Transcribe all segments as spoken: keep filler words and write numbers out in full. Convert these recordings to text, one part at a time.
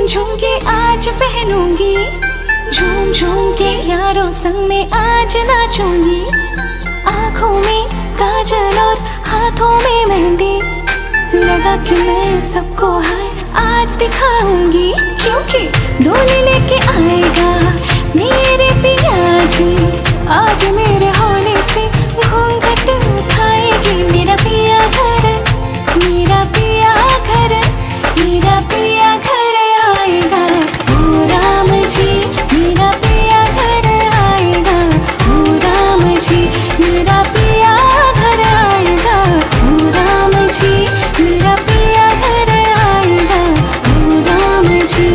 झूम के आज पहनूंगी, झूम झूम के यारों संग में आज नाचूंगी। आँखों में काजल और हाथों में मेहंदी लगा के मैं सबको हाय आज दिखाऊंगी, क्योंकि डोली लेके आएगा मेरे पिया जी। आगे मेरे होने से घूंघट उठाएगी मेरा पिया घर, मेरा पिया घर, मेरा पिया घर आएगा। ओ राम जी मेरा पिया घर आएगा, ओ राम जी मेरा पिया घर आएगा, ओ राम जी मेरा पिया घर आएगा, ओ राम जी।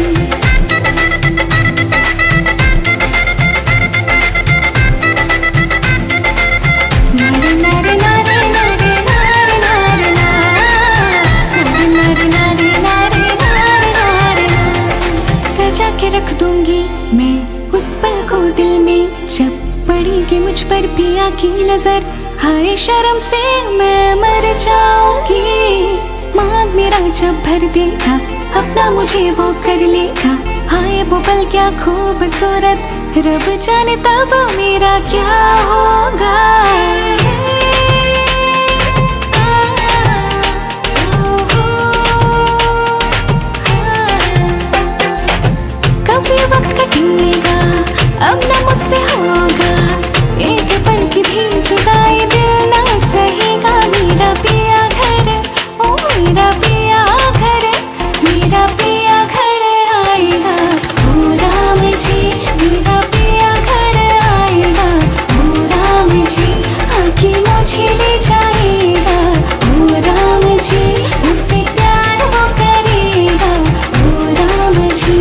सजा के रख दूंगी मैं उस पल को दिल में, जब पड़ेगी मुझ पर पिया की नजर। हाय शर्म से मैं मर जाऊंगी, मांग मेरा जब भर देगा अपना मुझे वो कर लेगा। हाय वो पल क्या खूबसूरत, रब जाने तब मेरा क्या होगा। कभी वक्त कटेगा अब न मुझसे होगा, एक पल की भी जुदाई दिल ना सहेगा। मेरा पिया घर, ओ मेरा पिया घर, मेरा पिया घर आएगा। ओ राम जी मेरा पिया घर आएगा, ओ राम जी आके मुझे ले जाएगा। ओ राम जी मुझसे प्यार वो करेगा, ओ राम जी।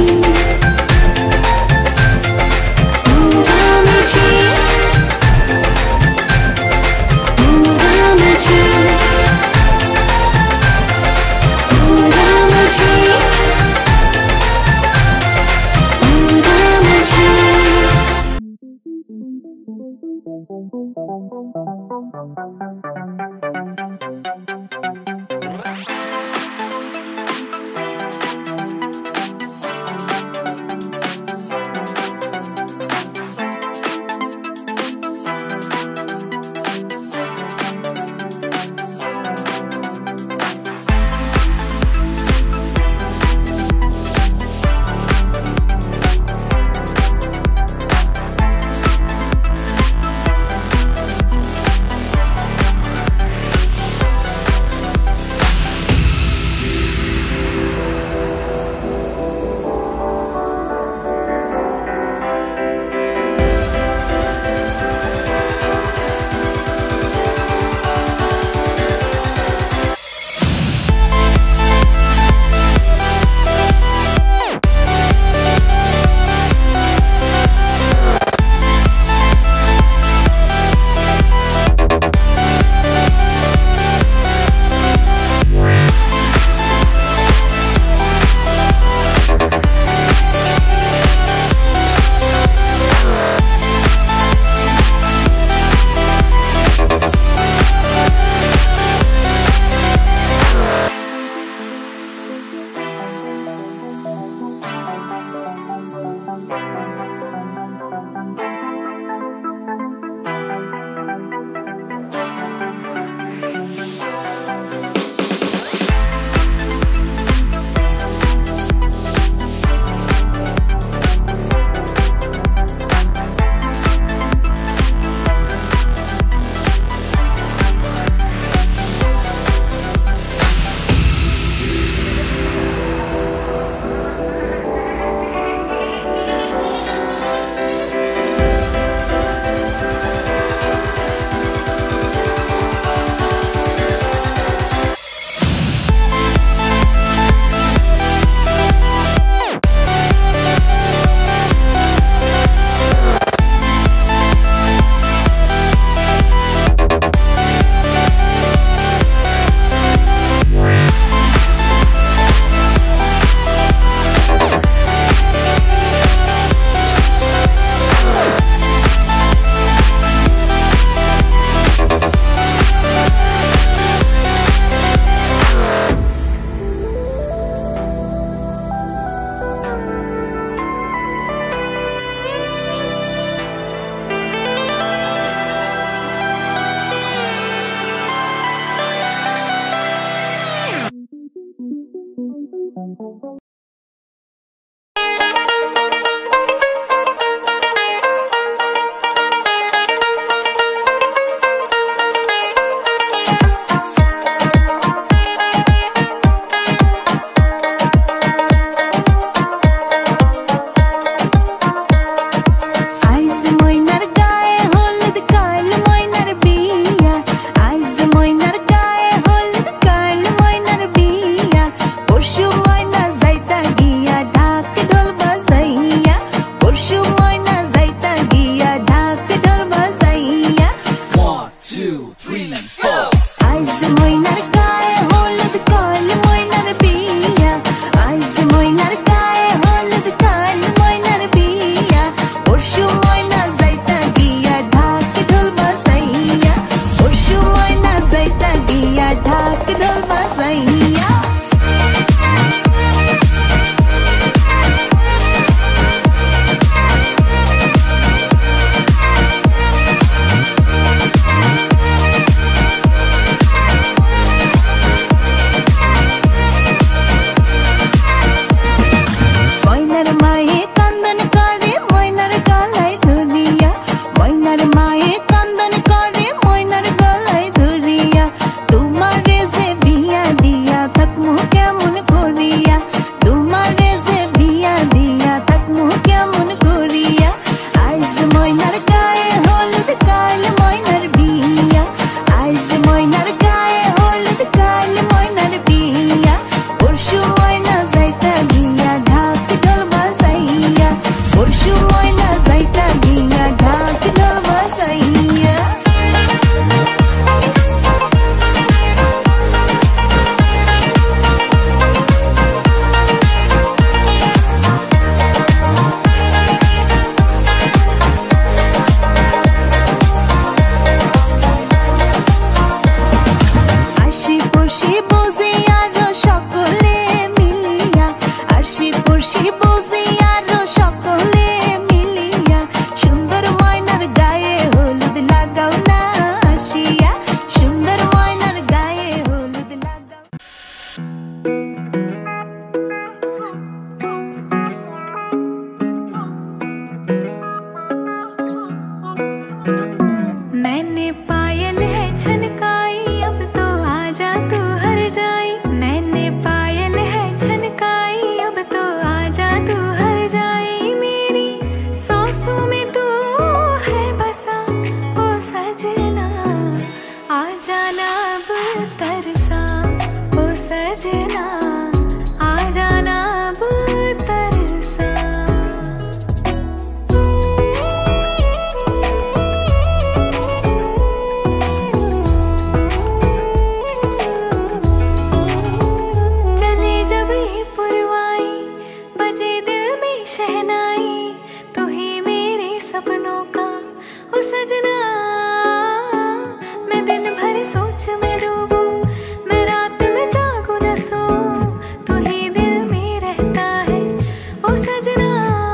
सपनों का ओ सजना। मैं दिन भर सोच में डूबूं, मैं रात में जागूं न सोऊं, तू ही दिल में रहता है ओ सजना।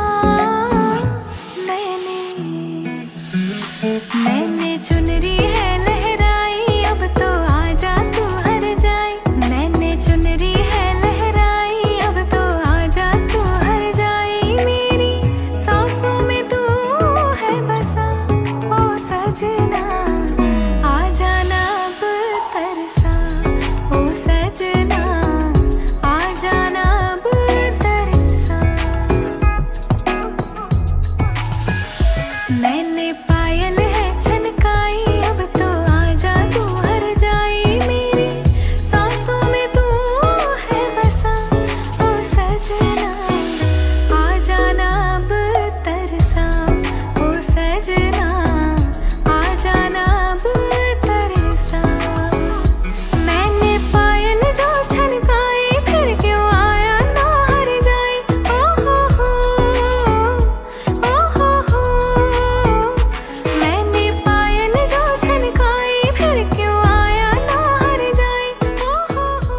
मैंने मैंने चुनरी है लहराई, अब तो आजा तू हर जाए। मैंने चुनरी है लहराई, अब तो आजा तू हर जाए। मेरी सांसों में तू है बसा ओ सजना, आ जाना अब तरसा ओ सजना, आ जाना अब तरसा। मैंने पायल है छनकाई, अब तो आजा तू हर जाए। मेरी सांसों में तू है बसा ओ सजना, आ जाना अब तरसा ओ सजना, आ जाना अब तरसा। मैंने पायल जो छनकाई, फिर क्यों आया ना हर जाए। ओ हो हो ओ हो हो, मैंने पायल जो छनकाई, फिर क्यों आया ना हर जाए। ओ हो हो।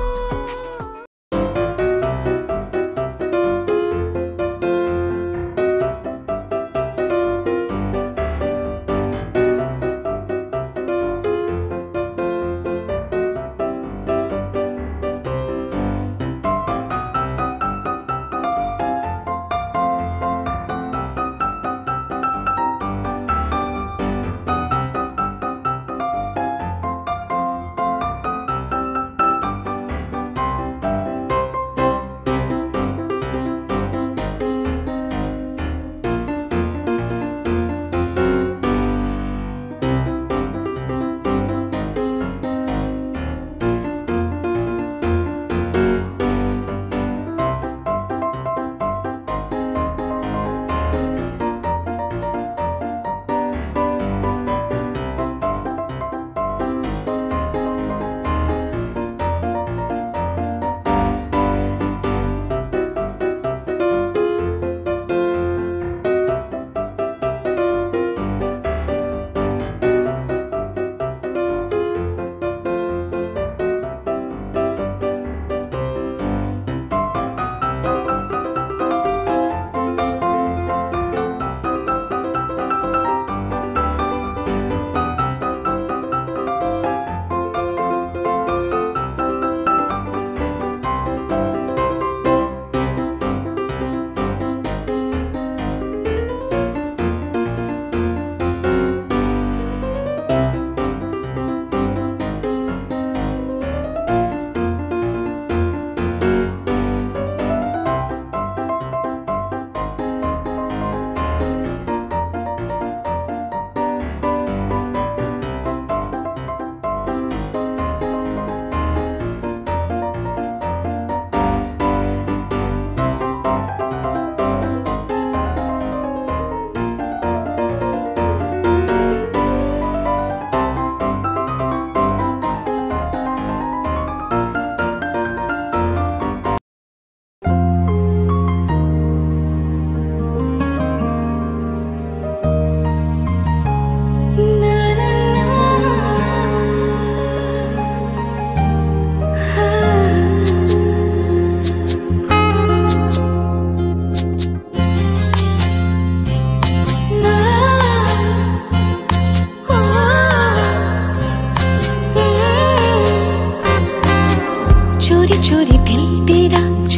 चोरी चोरी दिल तेरा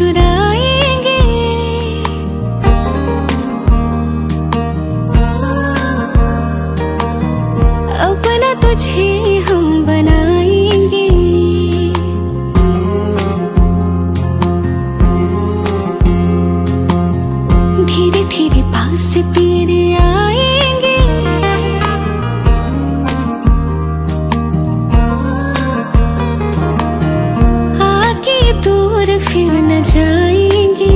चुराएंगे, अपना तुझे हम बनाएंगे। धीरे धीरे पास तेरे आएंगे, आके दूर फिर न जाएंगे।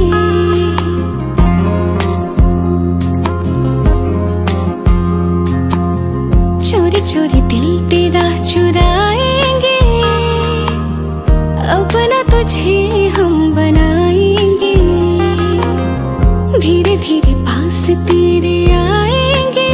चोरी चोरी दिल तेरा चुराएंगे, अपना तुझे हम बनाएंगे। धीरे धीरे पास तेरे आएंगे,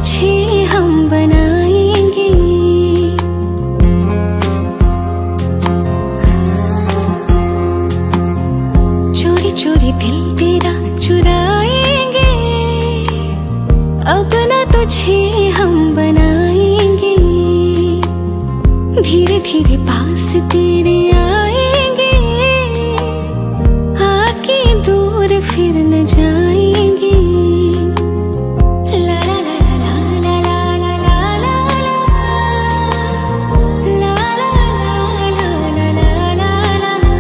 तुझे हम बनाएंगे। चोरी चोरी दिल तेरा चुराएंगे, अपना तुझे हम बनाएंगे। धीरे धीरे पास तेरे आएंगे, आके दूर फिर न जाएंगे। ला ला ला ला ला ला ला ला ला ला ला ला ला ला।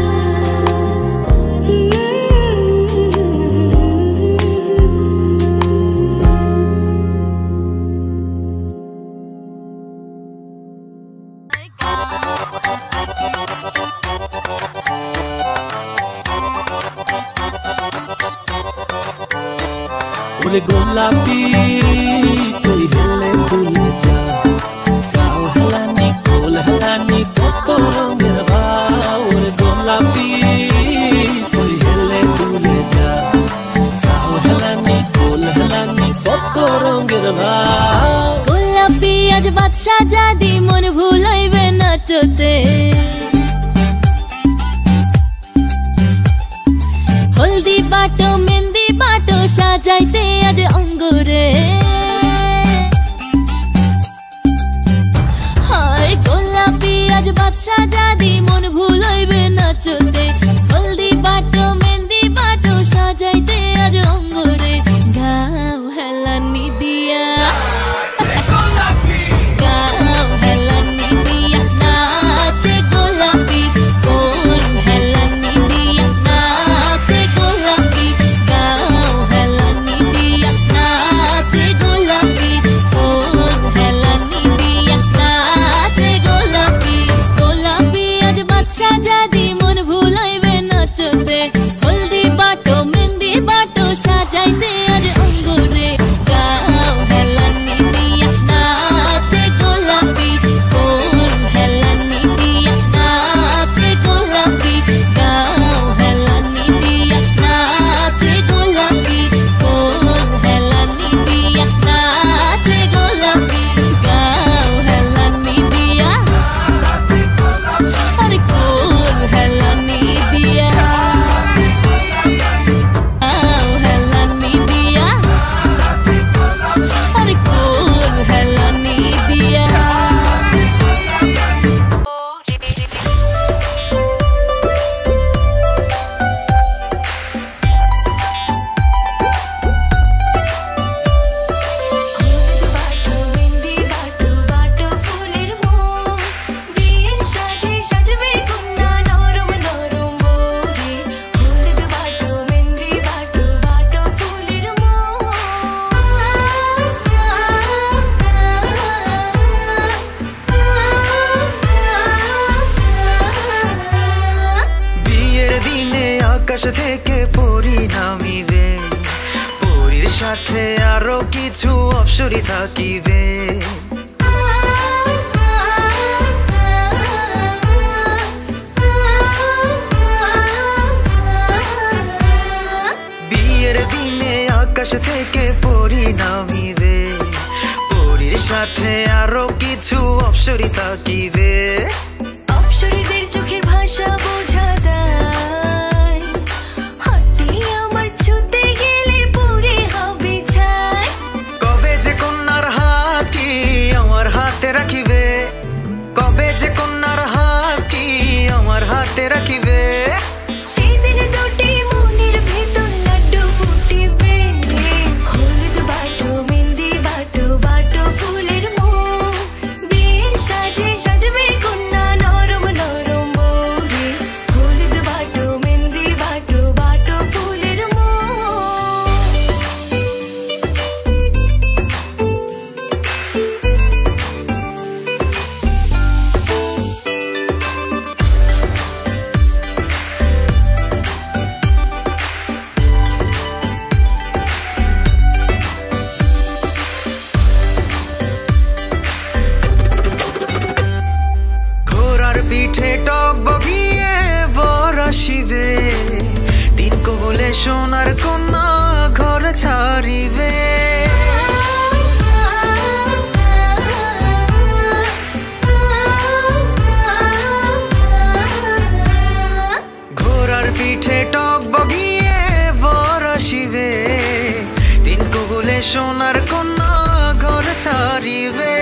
ওরে গোলাপি তুই হেলে দুলে যা, গাও হেলানি গোল হেলানি কত রঙের ভাও। ওরে গোলাপি তুই হেলে দুলে যা, গাও হেলানি গোল হেলানি কত রঙের ভাও। গোলাপি আজ বাদশা জাদি মন ভুলাইবে নাচতে। হলদি বাটো মেহেন্দি বাটো সাজাইতে আজ অঙ্গুরে। হায় গোলাপি আজ বাদশা জাদি মন ভুলাইবে নাচতে। হলদি বাটো মেহেন্দি বাটো সাজাইতে আজ অঙ্গুরে। গাও হেলানি দিয়া, গাও হেলানি দিয়া নাচে গোলাপি। কোন হেলানি দিয়া নাচে গোলাপি, গাও হেলানি দিয়া নাচে গোলাপি। কোন হেলানি দিয়া নাচে গোলাপি। গোলাপি আজ বাদশা জাদি মন ভুলাইবে নাচতে। হলদি বাটো মেহেন্দি বাটো সাজাইতে আজ অঙ্গুরে। গাও হেলানি দিয়া নাচে গোলাপি। কোন হেলানি দিয়া নাচে গোলাপি, গাও হেলানি দিয়া নাচে গোলাপি। কোন হেলানি দিয়া নাচে গোলাপি, গাও হেলানি দিয়া, আরে কোন হেলানি দিয়া, গাও হেলানি দিয়া, আরে কোন হেলানি দিয়া। বাটো মেহেন্দি বাটো বাটো ফুলের মন, বিয়ের সাজে সাজবে কন্যা নরম নরম বৌদি। হলুদ বাটো মেহেন্দি বাটো বাটো ফুলের মন। বিয়ের দিনে আকাশ থেকে পরী নামিবে, পরীর সাথে আরো কিছু অপ্সরী থাকিবে। বিয়ের দিনে আকাশ থেকে পরী নামিবে, পরীর সাথে আরো কিছু অপ্সরী থাকিবে। অপ্সরীদের চোখের ভাষা বোঝা দেয়, হাতে আমার ছুতে গেলে পুরে হবে ছাই। কবে যে কন্যার হাতটি আমার হাতে রাখিবে, কবে যে কন্যার হাতটি আমার হাতে রাখিবে। সেদিন দুটি মনের ভেতর লাড্ডু ফুটিবে। হলুদ বাটো মেহেন্দি বাটো বাটো ফুলের মন, বিয়ের সাজে সাজবে কন্যা নরম নরম বৌদি। সোনার কন্যা ঘর ছাড়িবে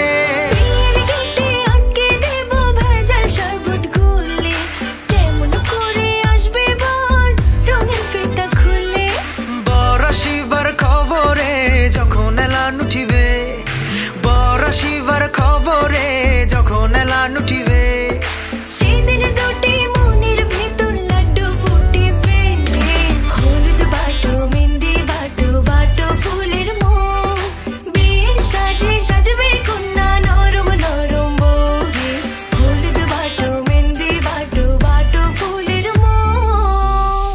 বরাশিবার খবরে যখন এলান উঠিবে বরাশিবার খবরে যখন এলান উঠিবে সেদিন দুটি মনের ভেতর লাড্ডু ফুটিবে হলুদ বাটো মেহেন্দি বাটো বাটো ফুলের মুখ বিয়ের সাজে সাজবে কন্যা নরম নরম বউকে হলুদ বাটো মেহেন্দি বাটো বাটো ফুলের মুখ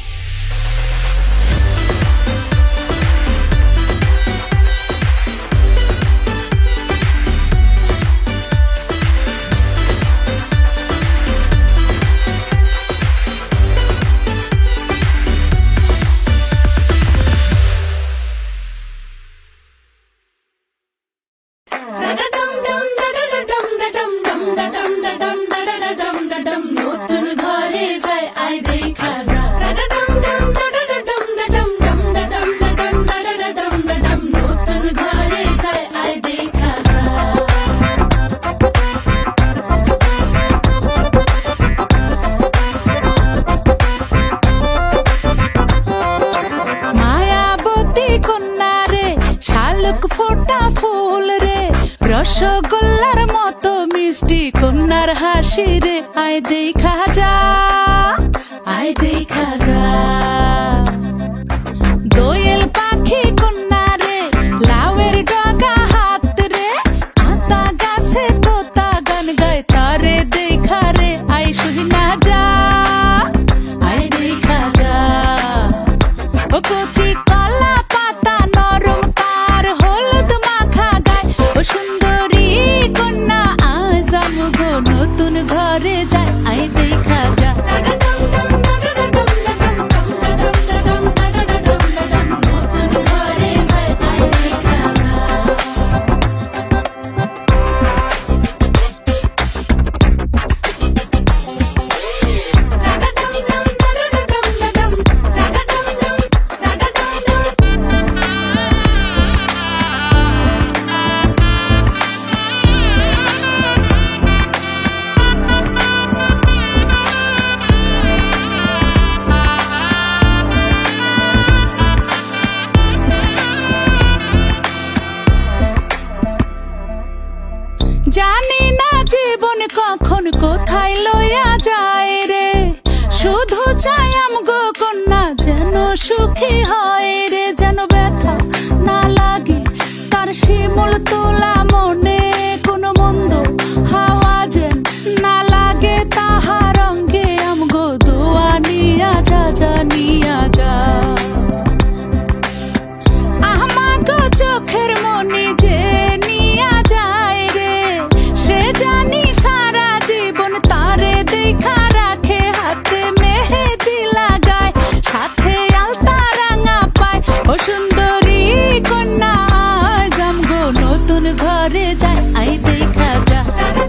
নতুন ঘরে যায় আয় দেখা যা নতুন ঘরে যায় আয় দেখা যা মায়াবতী কন্যা রে শালুক ফোটা ফুল রে রসগোল্লার মতো মিষ্টি কন্যার হাসি রে আয় দেখা যা আয় দেখা যা দোয়েল পাখি কন্যা রে লাউয়ের ডগা হাত রে আতা গাছে তোতা গান গায় তারে দেখা রে আয় শুনা যা আয় দেখা যা ও কচি কলা পাতা নরম তার হলুদ মাখা গায় ও সুন্দরী কন্যা আজ আমগো নতুন ঘরে যায় আয় দেখা যা নতুন ঘরে যায় আয় দেখা যা জানি না জীবন কখন কোথায় লইয়া যায় রে শুধু চাই আমগো কন্যা যেন সুখী হয় রে যেন ব্যথা না লাগে তার শিমুল তোলা মনে কোনো মন্দ হাওয়া যেন না লাগে তাহার অঙ্গে আমগো দোয়া নিয়া যা যা নিয়া যা আমাগো চোখের মনি যে নিয়া যায় রে সে জানি সারা জীবন তারে দেখা রাখে হাতে মেহেদি লাগায় সাথে আলতা রাঙা পায় ও সুন্দরী কন্যা আজ আমগো নতুন ঘরে যায় আই দেখা যা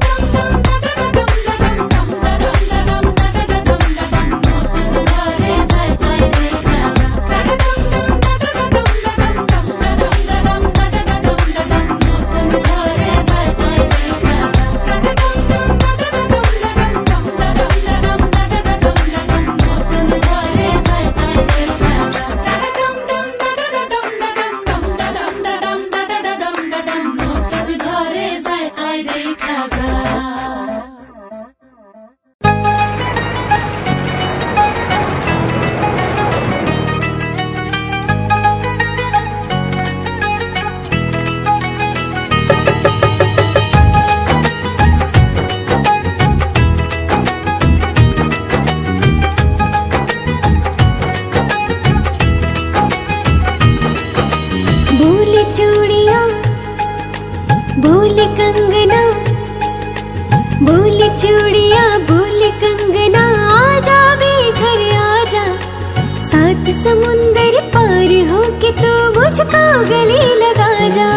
चूड़िया बोल कंगना आजा बेघर आजा सात समुंदर पार होके तो मुझको गले लगा जा।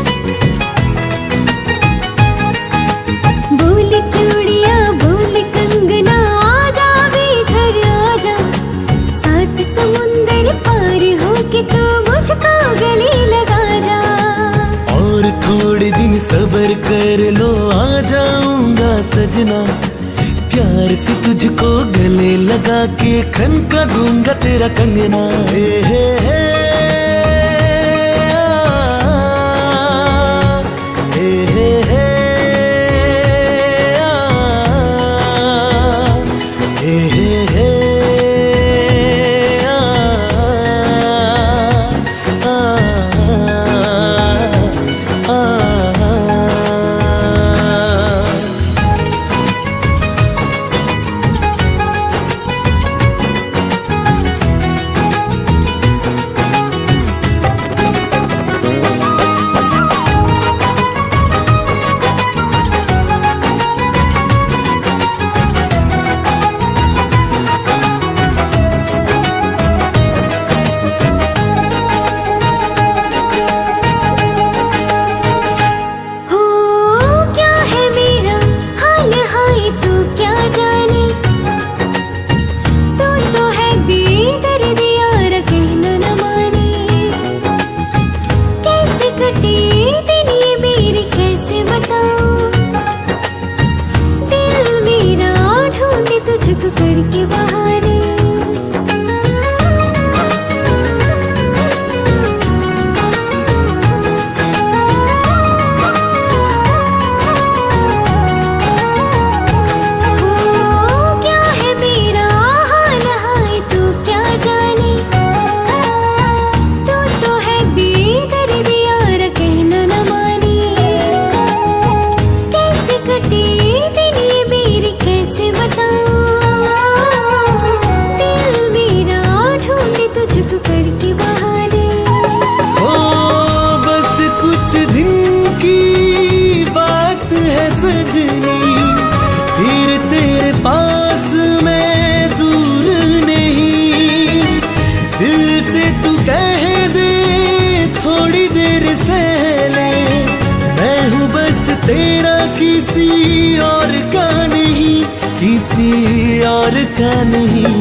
बोल चूड़िया बोल कंगना सब्र कर लो आ जाऊंगा सजना, प्यार से तुझको गले लगा के खनका दूंगा तेरा कंगना। हे हे हे तेरा किसी और का नहीं, किसी और का नहीं।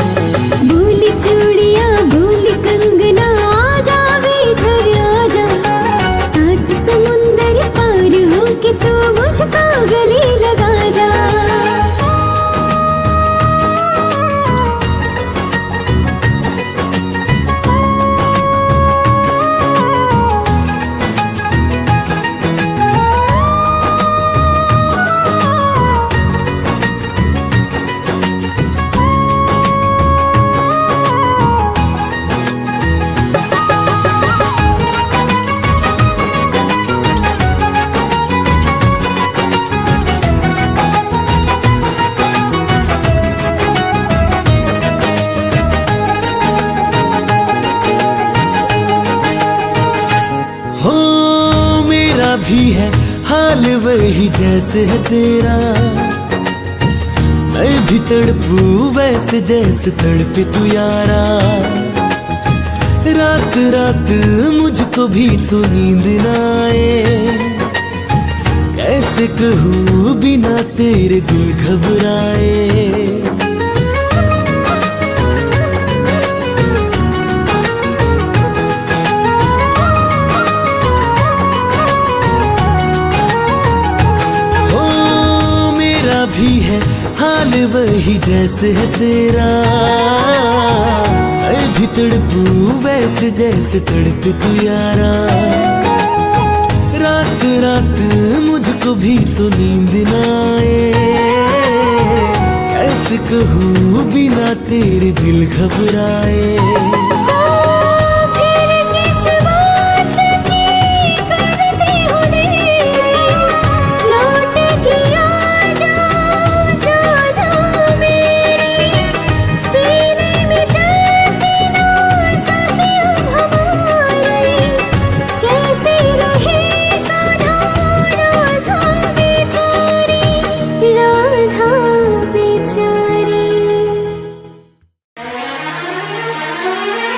भूल चूड़िया भूल कंगना आजा वे घर आजा, सात समुंदर पार होके तू मुझको गले लगा जा। भी है हाल वही जैसे है तेरा, मैं भी तड़पू वैसे जैसे तड़पे तू यारा। रात रात मुझको भी तो नींद ना आए, कैसे कहूँ बिना तेरे दिल घबराए। भी है हाल वही जैसे है तेरा, मैं भी तड़पू वैसे जैसे तड़पे तू यारा। रात रात मुझको भी तो नींद ना आए, कैसे कहूँ बिना तेरे दिल घबराए। राधा बेचारी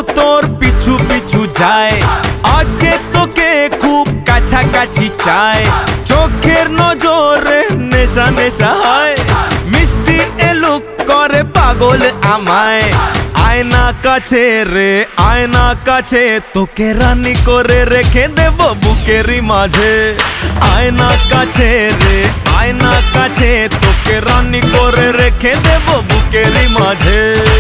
তোর পিছু পিছু যায় আজকে তোকে খুব কাছাকাছি চায় চোখের নজরে নেশা নেশা হয় মিষ্টি এলুক করে পাগল আমায় আয়না কাছে রে আয়না কাছে তোকে রানী করে রেখে দেব বুকেরই মাঝে আয়না কাছে রে আয়না কাছে তোকে রানী করে রেখে দেব বুকেরই মাঝে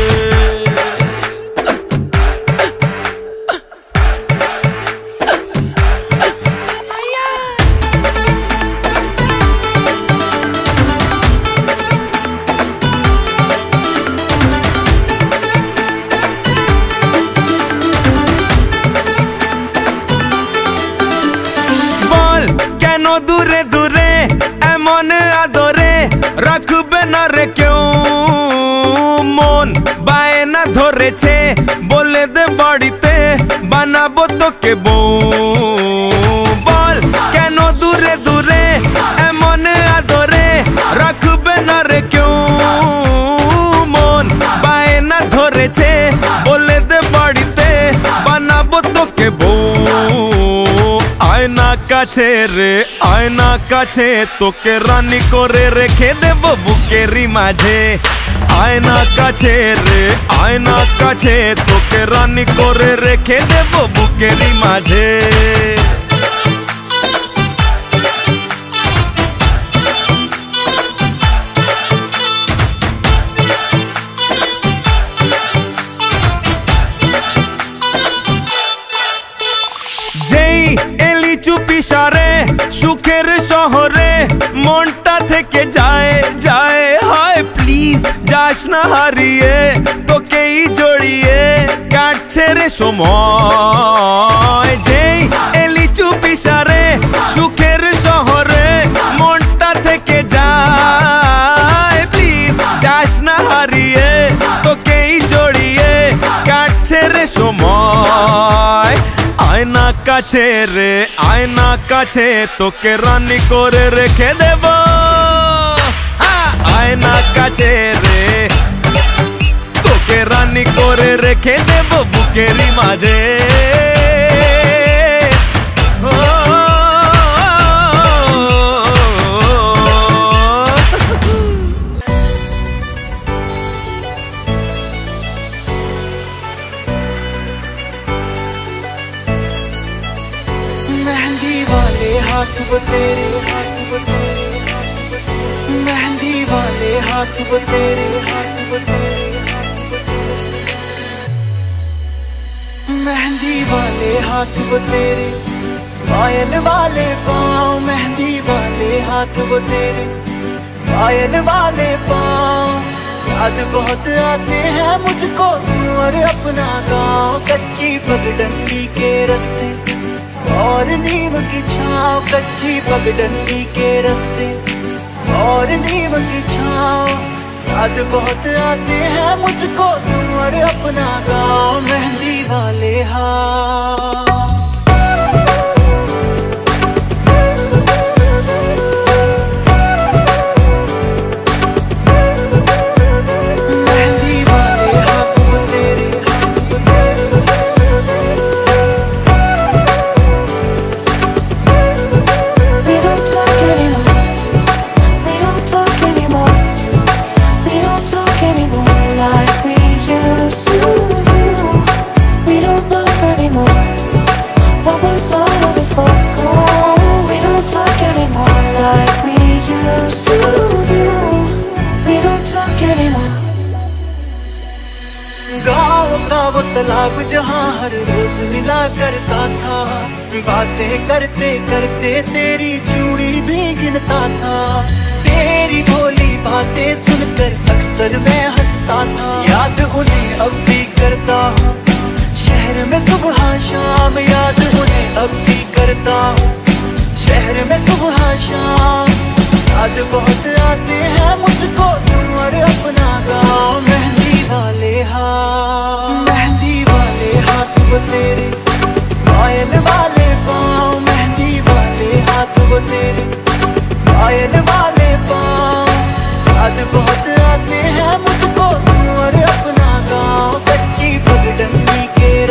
দূরে দূরে এমন আদরে রাখবে না রে কেউ মন বায়না ধরেছে বলে দে বাড়িতে বানাবো তোকে বউ বল কেন দূরে দূরে এমন আদরে রাখবে না রে কেউ মন বায়না ধরেছে বলে দে বাড়িতে বানাবো তোকে বউ আয়না কাছে রে আয়না কাছে তোকে রানী করে রেখে দেব বুকেরই মাঝে আয়না কাছে রে আয়না কাছে তোকে রানী করে রেখে দেব বুকেরই মাঝে যেই এলি চুপি সারে সুখের শহরে মনটা থেকে যায় যায় হায় প্লিজ যাস না হারিয়ে তোকেই জড়িয়ে কাটছে রে সময় যেই এলি চুপি সারে সুখের শহরে মনটা থেকে যায় প্লিজ যাস না হারিয়ে তোকেই জড়িয়ে কাটছে রে সময় আয়না কাছে রে আয়না কাছে তোকে রানী করে রেখে দেব আয়না কাছে রে তোকে রানী করে রেখে দেব বুকেরই মাঝে हाथ वो तेरे हाथ वो तेरे मेहंदी वाले हाथ वो तेरे हाथ वो तेरे मेहंदी वाले हाथ वो तेरे पायल वाले पाँव मेहंदी वाले हाथ वो तेरे पायल वाले पाँव याद बहुत आते हैं मुझको तू और अपना गाँव कच्ची पगडंडी के रास्ते और नीम की छाँव कच्ची पगडंडी के रास्ते और नीम की छाँव याद बहुत आते हैं मुझको तू और अपना गाँव मेहंदी वाले हाथ तालाब जहाँ हर रोज मिला करता था बातें करते करते तेरी चूड़ी भी गिनता था तेरी भोली बातें सुनकर अक्सर मैं हंसता था याद उन्हें अब भी करता हूँ शहर में सुबह शाम याद उन्हें अब भी करता हूँ शहर में सुबह शाम याद बहुत आते हैं मुझको तू और अपना गाँव मेहंदी वाले हाथ मेहंदी वाले हाथ वो तेरे पायल वाले पाँव मेहंदी वाले हाथ वो तेरे पायल वाले पाँव याद बहुत आते हैं मुझको तू और अपना गाँव कच्ची पगडंडी के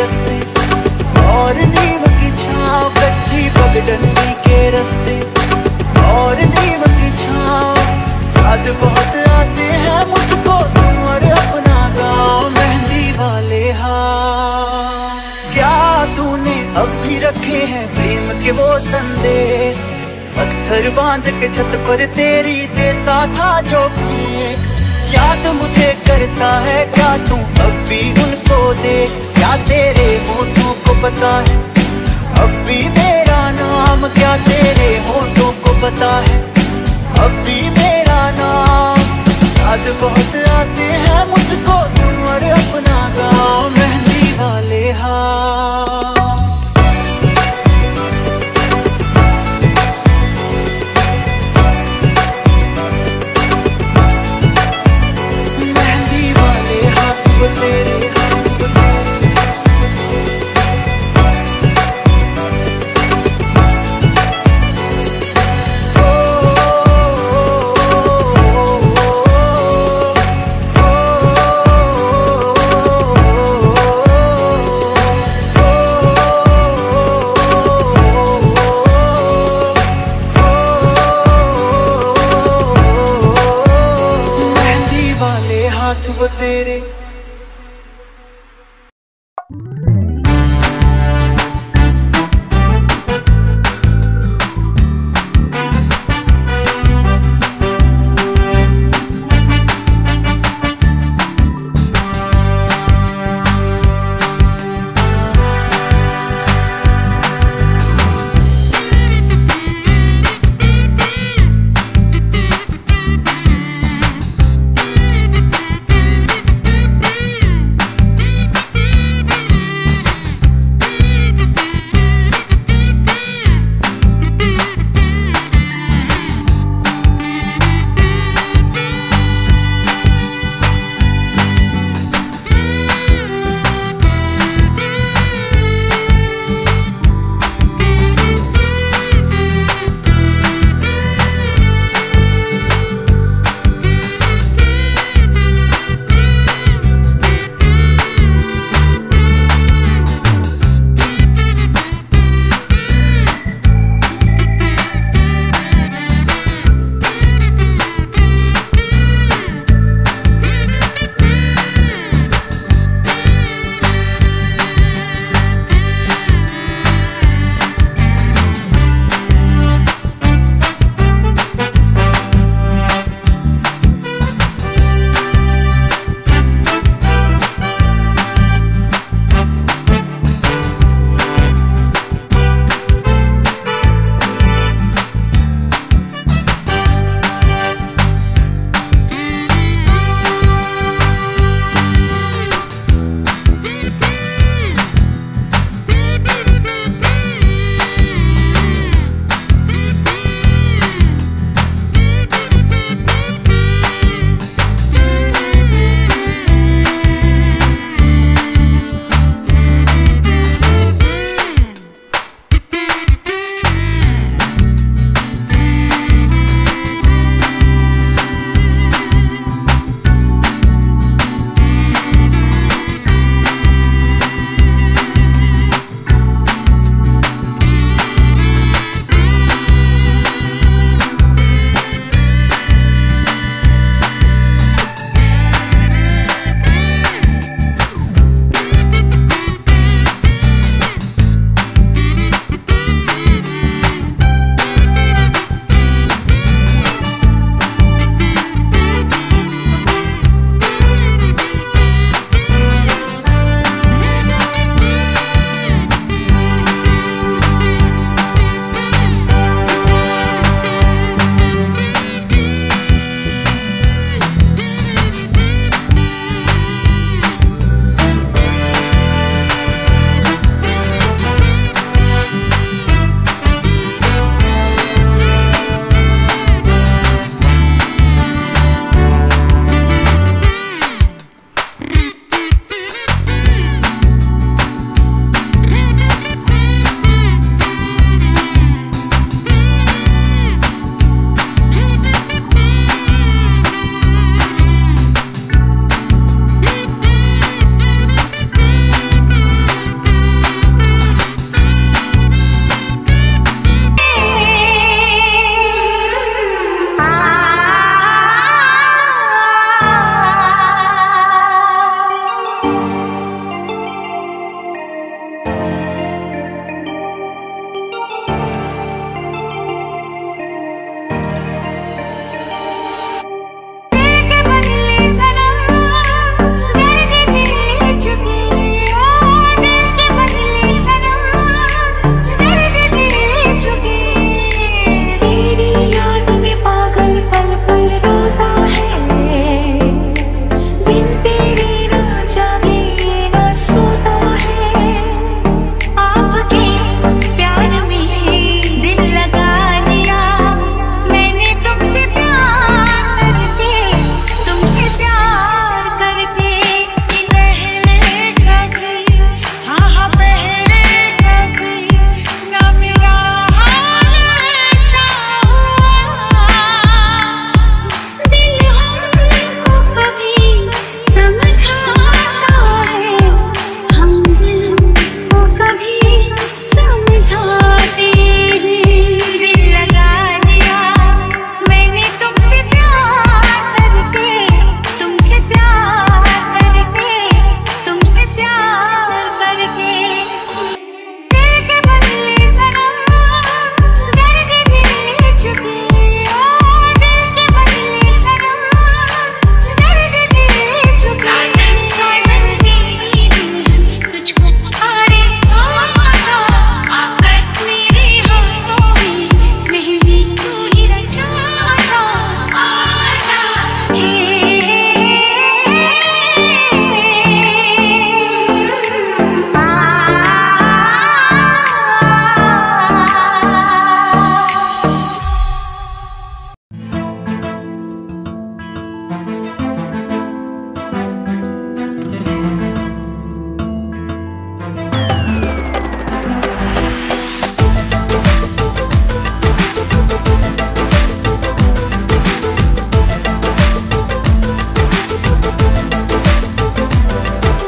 अब भी रखे हैं प्रेम के वो संदेश। पत्थर बांध के छत पर तेरी देता था जो फेंक। याद मुझे करता है क्या तू अब भी उनको दे, क्या तेरे होठों को पता है अब भी मेरा नाम, क्या तेरे होठों को पता है अब भी मेरा नाम। याद बहुत आते हैं मुझको तुम और अपना गाँव मेहंदी वाले हाथ। मेहंदी वाले हाथ वो तेरे, हाथ वो तेरे।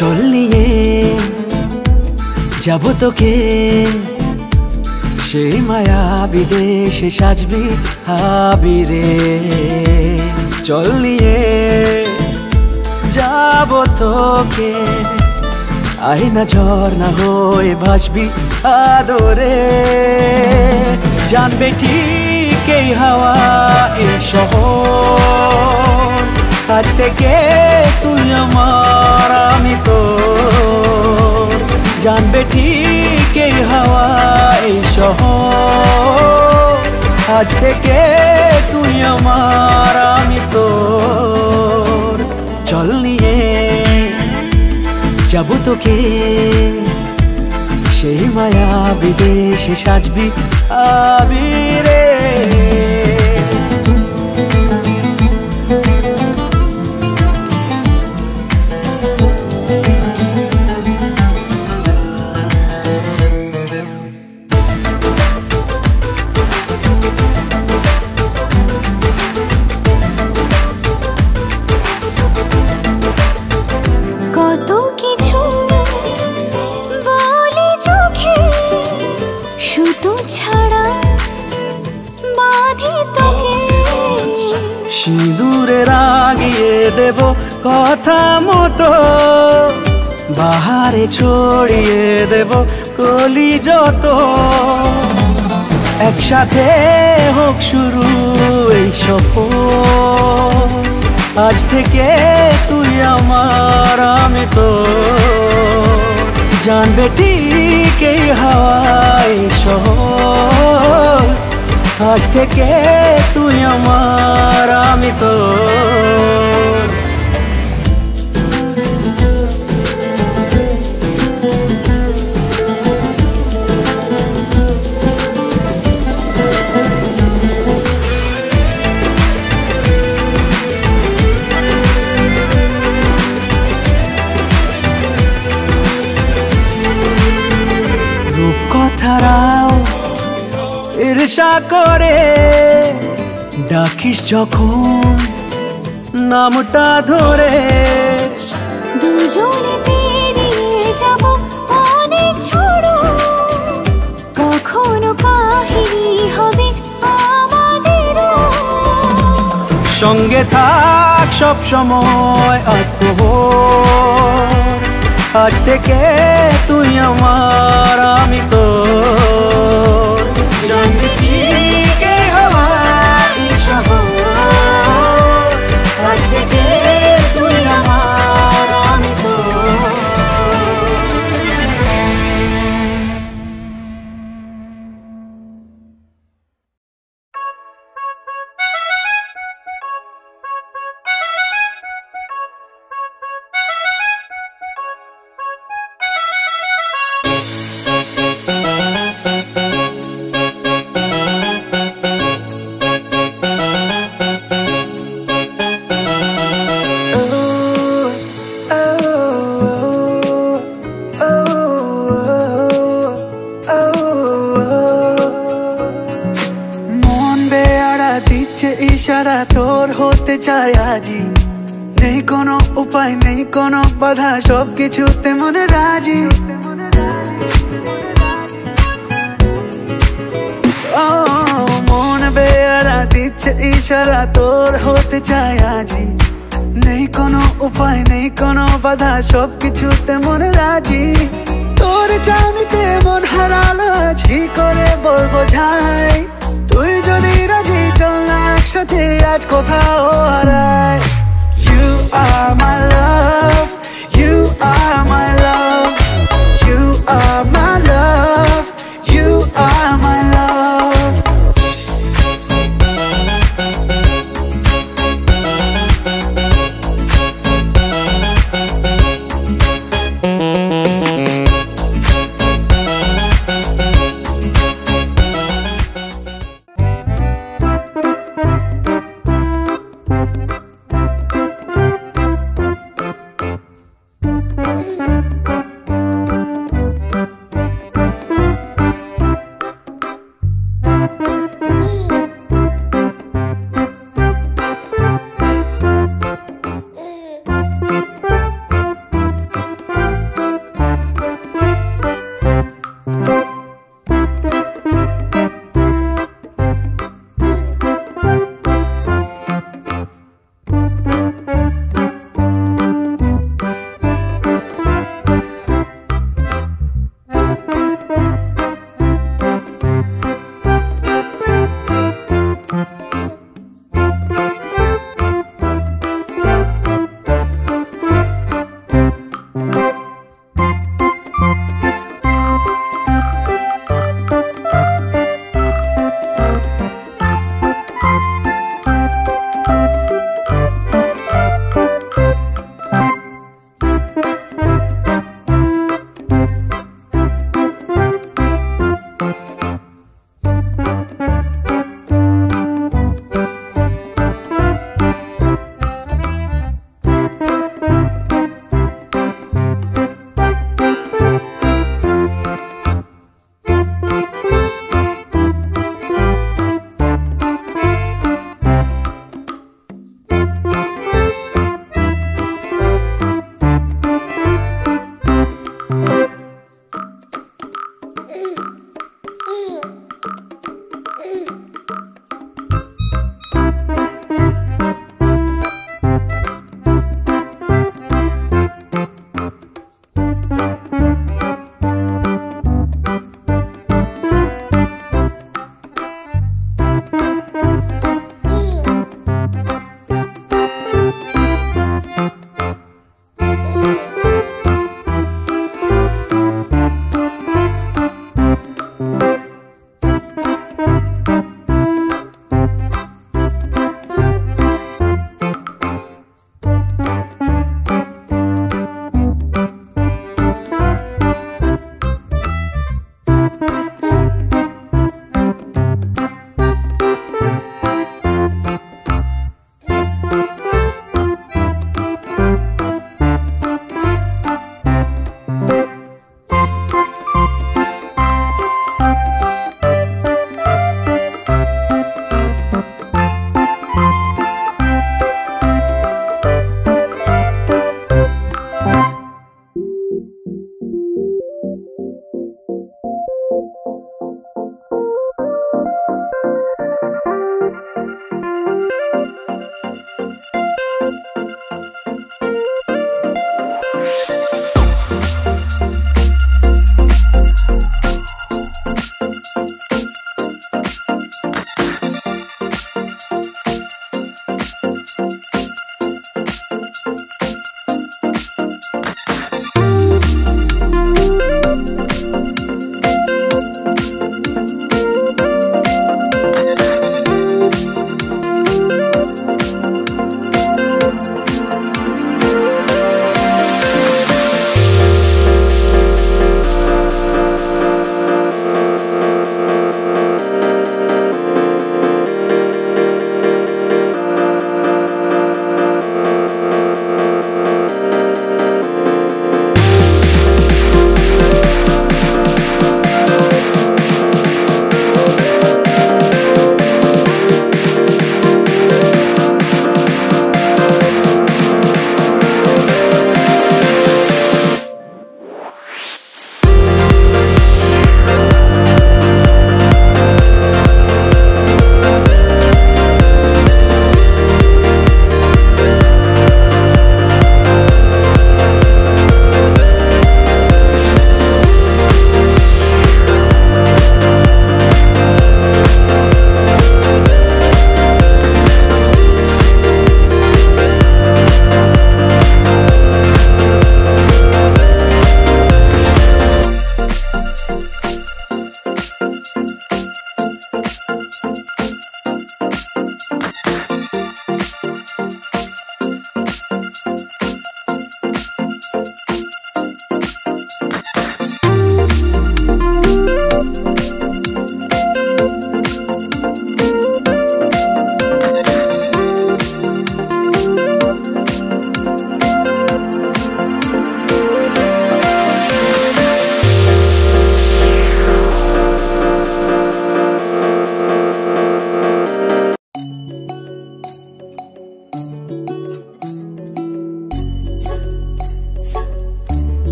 চল নিয়ে যাব তোকে সেই মায়া বিদেশে সাজবি আবিরে চল নিয়ে যাব তোকে আয়না ঝর্ণা হয়ে ভাসবি আদরে জানবে ঠিক এই হাওয়া এই শহর আজ থেকে তুই আমার আমি তোর জানবে ঠিক এই হাওয়া এই শহর আজ থেকে তুই আমার আমি তোর চল নিয়ে যাব তোকে সেই মায়া বিদেশে সাজবি আবিরে সিঁদুরে রাগিয়ে দেব কথা মতো বাহারে ছড়িয়ে দেব কলি যত একসাথে হোক শুরু এই সফর আজ থেকে তুই আমার আমি তো জানবে ঠিক এই হাওয়াই শহর আজ থেকে তুই আমার আমি তোর রূপকথারাও ঈর্ষা করে ডাকিস যখন নামটা ধরে দুজনে পেরিয়ে যাব অনেক ঝড় কখনো কাহিনী হবে আমাদের সঙ্গে থাক সব সময় আত্মহর আজ থেকে তুই আমার আমি তোর জানবি ঠিক এই হাওয়া এই শহর আজ থেকে তুই আমার আমি তোর ইশারা তোর হতে চাই আজি নেই কোনো উপায় নেই কোনো বাধা সবকিছুতে মনে রাজি ও মন বেয়ারা দিচ্ছে ইশারা তোর হতে চাই আজি নেই কোনো উপায় নেই কোনো বাধা সবকিছুতে মনে রাজি তোর চাউনিতে মন হারালো আজ কি করে বলবো যাই তুই যদি রাজি চল না একসাথে আজ কোথাও হারাই You are my love, you are my love, you are my love, you are my love.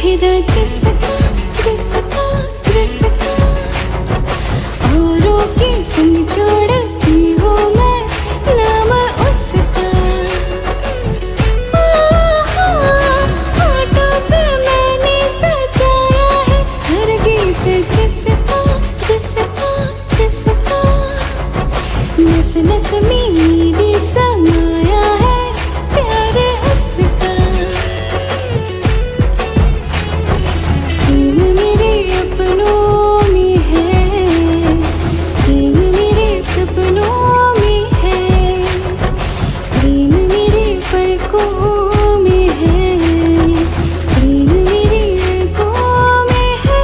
चेहरा जिसका जिसका जिसका औरों के संग जोड़ती हूँ मैं नाम उसका। होठों पे मैंने सजाया है हर गीत जिसका जिसका जिसका। नस नस में मेरी समाया है प्यार उसका। प्रेम मेरे अपनों में है, प्रेम मेरे सपनों में है, प्रेम मेरे पलकों में है, प्रेम मेरी आँखों में है।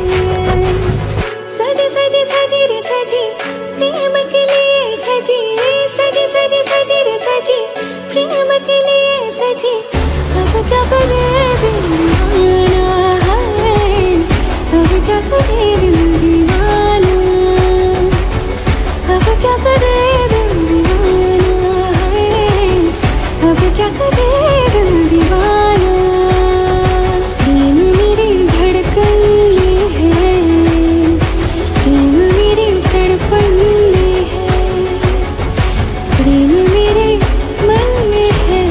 सजी सजी सजी रे सजी प्रेम के लिए सजी, सजी सजी सजी रे सजी प्रेम के लिए सजी। अब क्या करे दिल दीवाना है, अब क्या करे दिल दीवाना, अब क्या करे दिल दीवाना है, अब क्या करे दिल दीवाना। प्रेम मेरी धड़कन में है, प्रेम मेरी तड़पन में है, प्रेम मेरे मन में है,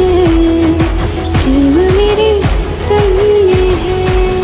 प्रेम मेरे तन में है।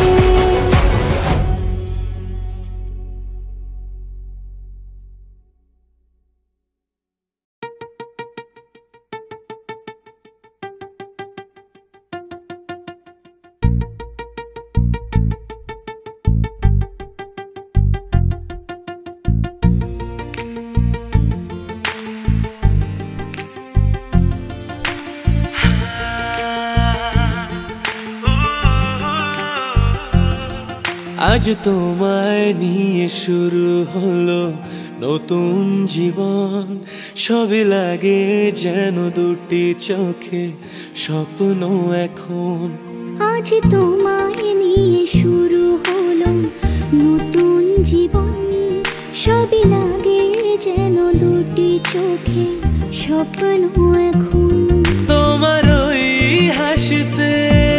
আজ তোমায় নিয়ে শুরু হলো নতুন জীবন। সবই লাগে যেন দুটি চোখে স্বপ্ন এখন। আজ তোমায় নিয়ে শুরু হলো নতুন জীবন। সবই লাগে যেন দুটি চোখে স্বপ্ন এখন। তোমার ওই হাসিতে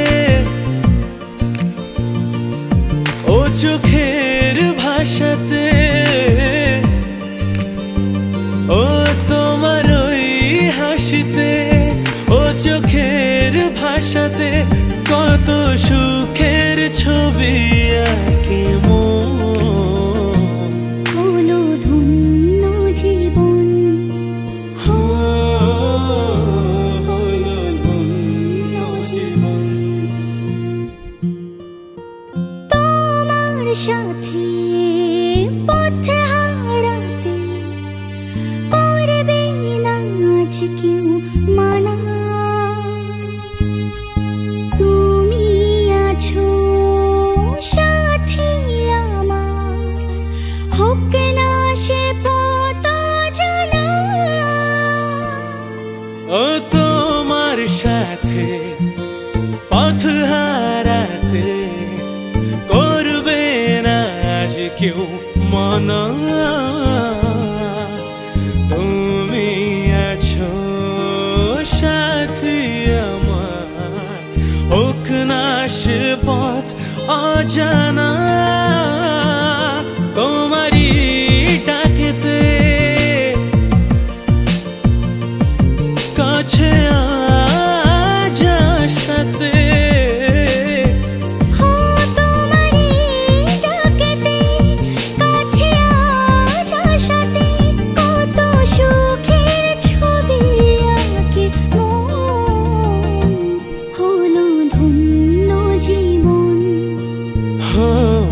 ও চোখের ভাষাতে, ও তোমার ওই হাসিতে ও চোখের ভাষাতে কত সুখের ছবি আঁকে মন। হলো ধন্য জীবন, হলো ধন্য জীবন। তোমার সাথে পথ হারাতে করবে না আজ কেউ মানা। তুমি আছো সাথী আমার, হোক না সে পথ জানা। ও তোমার সাথে পথ হারাতে করবে না আজ কেউ মনা। তুমি আছো সাথী আমার, হোক না সে পথ অজানা। তোমারই ডাকেতে কাছে আজ আসাতে, হো তোমারই ডাকেতে কাছে আজ আসাতে কত সুখের ছবি আঁকে মন। হলো ধন্য জীবন, হলো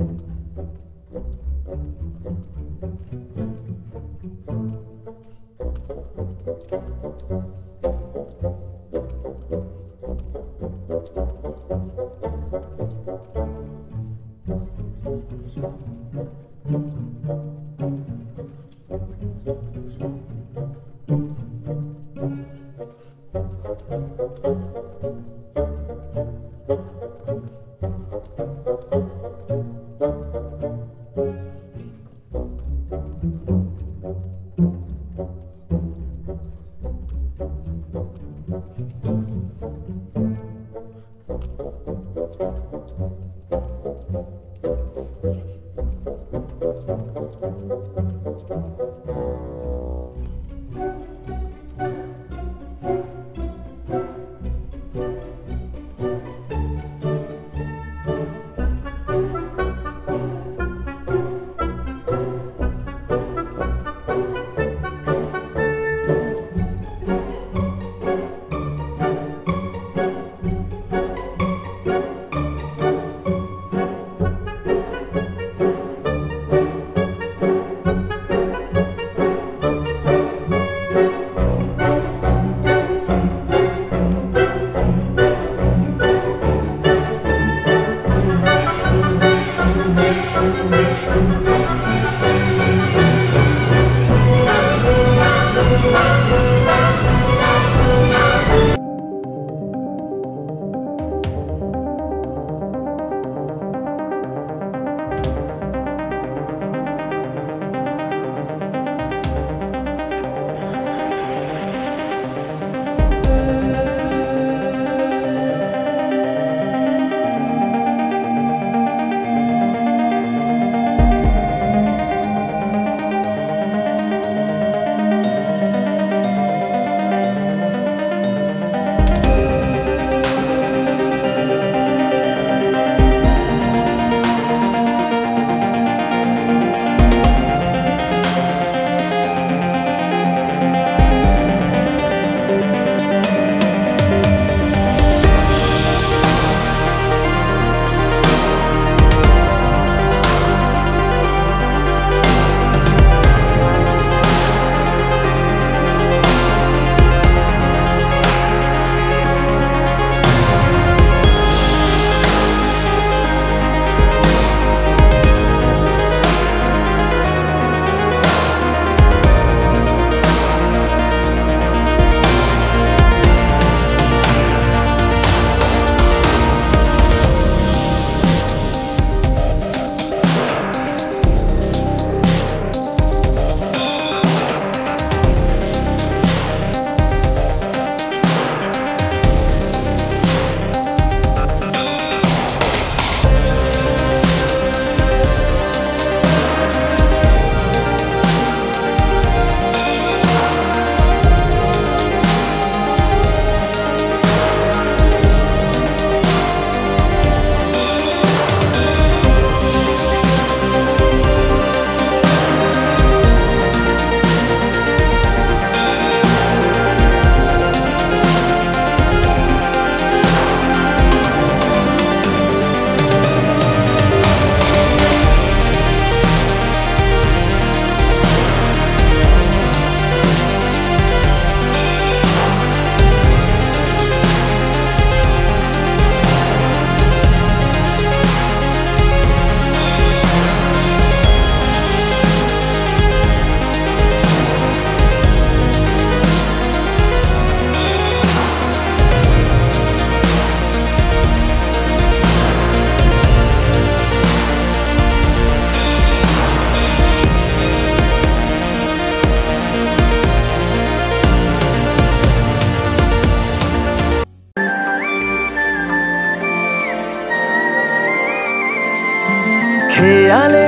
খেয়ালে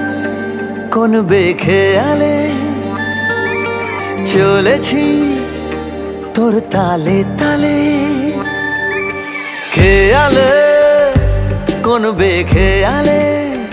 কোন বেখেয়ালে চলেছি তোর তালে তালে, খেয়ালে কোন বেখেয়ালে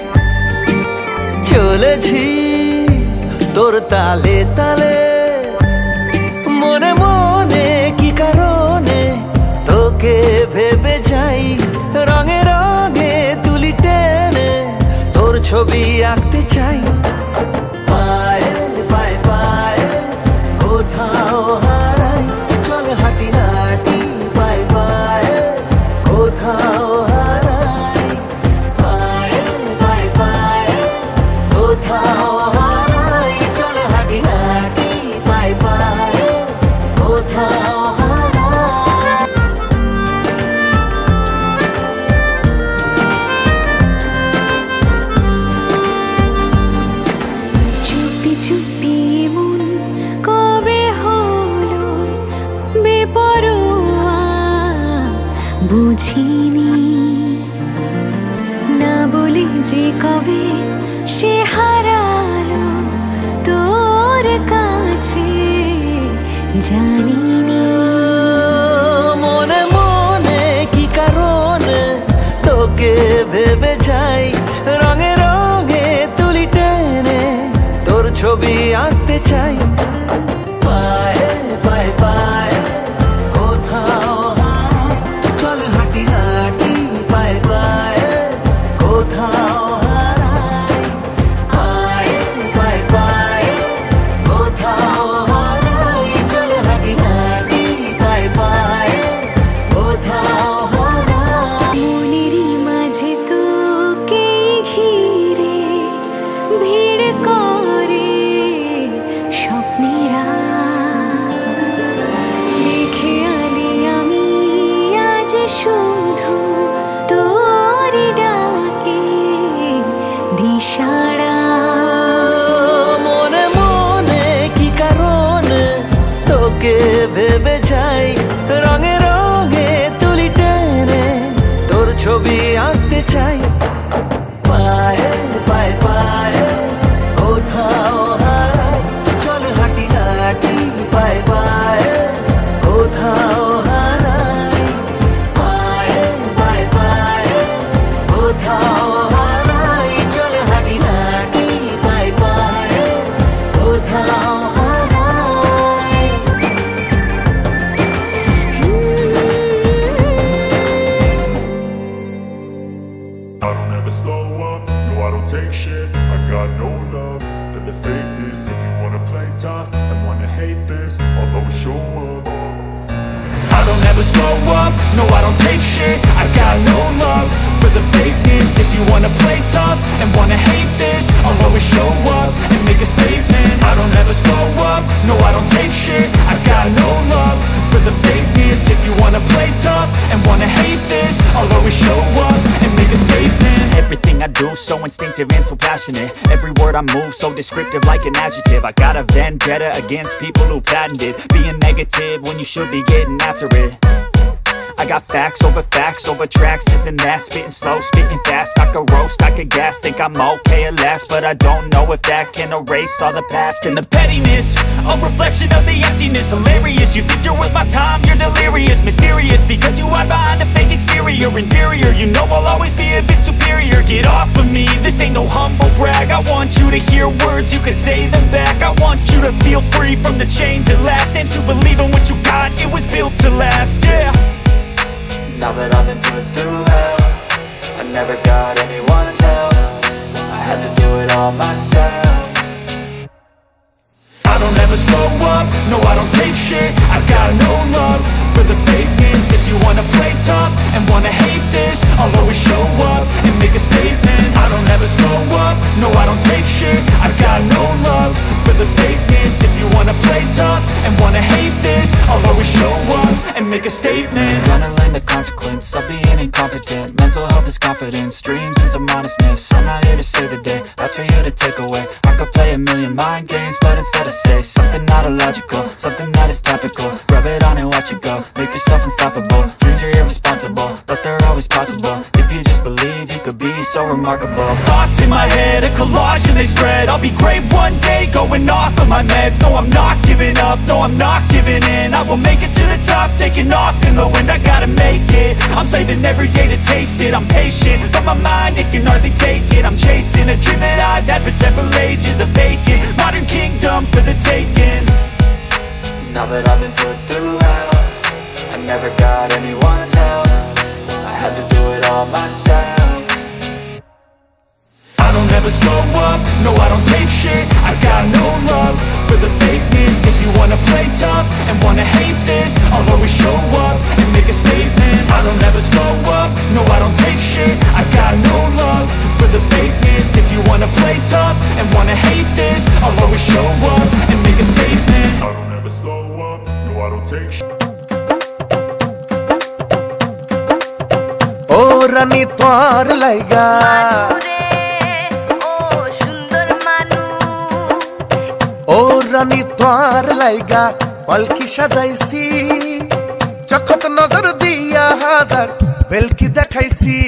চলেছি তোর তালে তালে, মনে মনে কি কারণে তোকে ভেবে যাই, রঙে রঙে তুলি টেনে ছবি আঁকতে চাই। পায়ে পায়ে পায়ে কোথাও হারাই, চল হাঁটি হাঁটি পায়ে পায়ে কোথাও হারাই। পায়ে পায়ে পায়ে কোথাও হারাই, চল হাঁটি হাঁটি পায়ে পায়ে কোথাও হারাই। চুপি চুপি মন কবে হলো বেপরোয়া বুঝিনি, না বলে যে কবে সে হারালো তোর কাছে জানিনি। মনে মনে কি কারণে তোকে ভেবে যাই, রঙে রঙে তুলি টেনে তোর ছবি আঁকতে চাই। পায়ে পায়ে পায়ে কোথাও হারাই, চল হাঁটি হাঁটি পায়ে পায়ে কোথাও হারাই। পায়ে পায়ে পায়ে কোথাও হারাই, চল হাঁটি হাঁটি পায়ে পায়ে কোথাও হারাই। মনেরই মাঝে তোকে ঘিরে ভিড় করে স্বপ্নেরা, দেখে আলি আমি আজ শুধু তোর ডাকে দিশারা। মনে মনে কি কারণে তোকে ভেবে যাই, রঙে রঙে তুলি টেনে তোর ছবি আঁকতে চাই। পায়ে পায়ে পায়ে কোথাও হারাই, চল হাঁটি হাঁটি পায়ে পায়ে কোথাও হারাই। পায়ে পায়ে পায়ে কোথাও হারাই, চল হাঁটি হাঁটি পায়ে পায়ে কোথাও হারাই। I don't ever slow up, no I don't take shit. I got no love for the fakeness. If you wanna play tough and wanna hate this, I'll always show up. I don't ever slow up, no I don't take shit. I got no love for the fakeness. If you wanna play tough and wanna hate this, I'll always show up and make a statement. I don't ever slow up, no I don't take shit. I got no love for the fakeness. If you wanna play tough and wanna hate this, I'll always show up and make a statement. Everything I do so instinctive and so passionate. Every word I move so descriptive like an adjective. I got a vendetta against people who patented being negative when you should be getting after it. I got facts over facts over tracks, this and that. Spitting slow, spitting fast. I could roast, I could gas. Think I'm okay at last, but I don't know if that can erase all the past. And the pettiness, a reflection of the emptiness. Hilarious, you think you're worth my time, you're delirious. Mysterious, because you hide behind a fake exterior. Inferior, you know I'll always be a bit superior. Get off of me, this ain't no humble brag. I want you to hear words, you can say them back. I want you to feel free from the chains at last, and to believe in what you got, it was built to last, yeah. Now that I've been put through hell, I never got anyone's help. I had to do it all myself. I don't ever slow up, no I don't take shit. I got no love for the fakeness. If you wanna play tough and wanna hate this, I'll always show up and make a statement. I don't ever slow up, no I don't take shit. I got no love for the fakeness. If you wanna play tough and wanna hate this, I'll always show up and make a statement. Gonna learn the consequence of being incompetent. Mental health is confidence, dreams and some honestness. I'm not here to save the day, that's for you to take away. I could play a million mind games, but instead I say something not illogical, something that is topical. Rub it on and watch it go, make yourself unstoppable. Dreams are irresponsible, but they're always possible. If you just believe, you could be so remarkable. Thoughts in my head, a collage and they spread. I'll be great one day, going off of my meds. No, I'm not giving up, no, I'm not giving in. I will make it to the top, taking off in the wind. I gotta make it, I'm saving every day to taste it. I'm patient, but my mind, it can hardly take it. I'm chasing a dream that I've had for several ages. A vacant, modern kingdom for the taking. Now that I've been put through hell, I never got anyone's help. I had to do it all myself. I don't never slow up, no I don't take shit. I got no love for the fakeness. If you wanna play tough and wanna hate this, I'll always show up and make a statement. I don't ever slow up, no I don't take shit. I got no love for the fakeness. If you wanna play tough and wanna hate this, I'll always show up and make a statement. I don't ever slow up, no I don't take shit. Oh Rani twar laiga Oh Rani twar laiga palki sajaisi chakot nazar diya hazar velki dekhaisi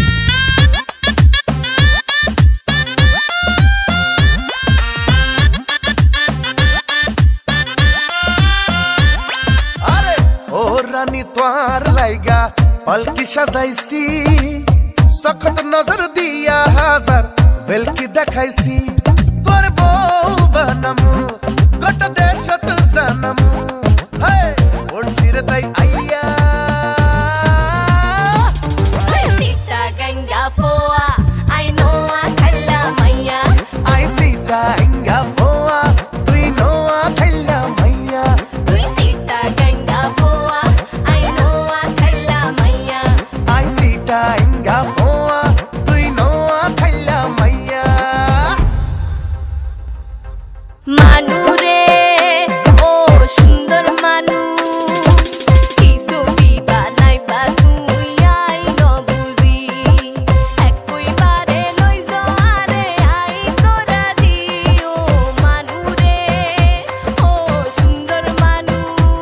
are Oh Rani twar laiga palki sajaisi chakot nazar diya hazar velki dekhaisi tor bou banamu gota deshat janamu hey odsire tai aiya Sita ganga poa I know a khalla maiya I sita ganga poa tui know a khalla maiya tui sita ganga poa I know a khalla maiya I sita ganga poa tui know a khalla maiya Manu re o sundar manu kisu bi banai ba tui ai no buzi ekoi bare loi jo are ai tora dio manu re o sundar manu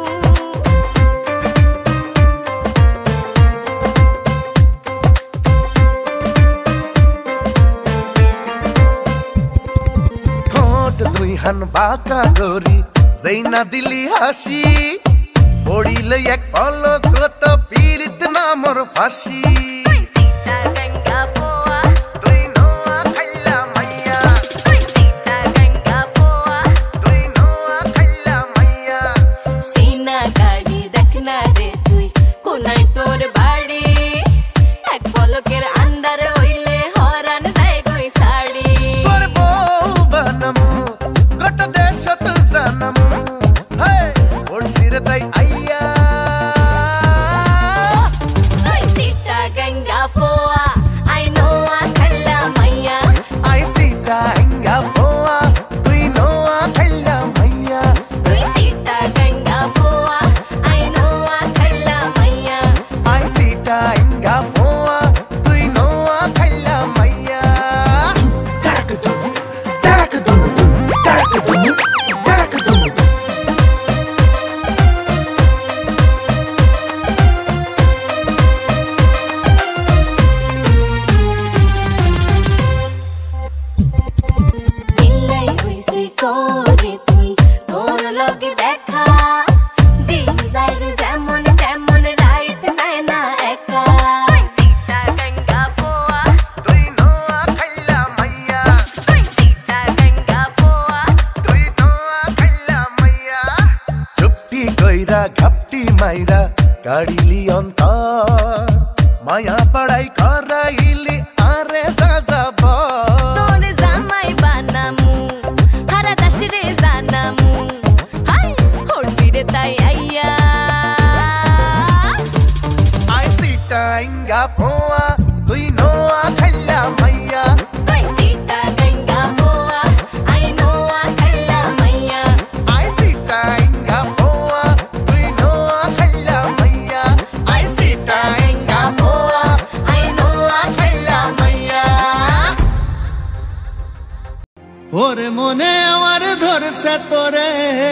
ঠোঁট দুই হান বাঁকা গরি যেই না দিলি হাসি পড়িল এক পলক তো পীড়িত না মোর ফাঁসি Sita ganga poa তুই নোয়া খাইলা মাইয়া Sita ganga poa তুই নোয়া খাইলা মাইয়া सीना गाड़ी देखना रे তুই কোনায় তোর বাড়ি এক পলকের আন্দার হইলে হরান যায় কই শাড়ি তোর বউ বানামু গোটা দেশত জানামু হে ওড়ছিরে তাই আইয়া তুই সীতা গঙ্গা পোয়া আই নো আ খাল্লা মাইয়া আই সীতা গঙ্গা পোয়া তুই নোয়া খাইলা মাইয়া তুই সীতা গঙ্গা পোয়া আই নো আ খাল্লা মাইয়া আই সীতা গঙ্গা পোয়া তুই নোয়া খাইলা মাইয়া তাক দুম তাক দুম তাক দুম তাক দুম দিলাই হইছে করে তুই তোর লগে দেখা দিন যায় রে যেমন তেমন রাইতে যায় না একা সীতা গঙ্গা পোয়া তুই নোয়া খাইলা মাইয়া সীতা গঙ্গা পোয়া তুই নোয়া খাইলা মাইয়া চুপটি কইরা ঘাপটি মাইরা কাড়িলি অন্তর মায়া পড়াই করাইলি আরে সাজাব তোর জামাই বানামু হারা দাসরে জানামু হাই হড়ছি রে তাই আইয়া আই সীতা গঙ্গা পোয়া তুই নোয়া খাইলা মাইয়া তুই সীতা গঙ্গা পোয়া আই নো আ খাল্লা মাইয়া আই সীতা গঙ্গা পোয়া তুই নোয়া খাইলা মাইয়া আই সীতা গঙ্গা পোয়া আই নো আ খাইলা মাইয়া ওরে মনে আমার ধরছে তোরে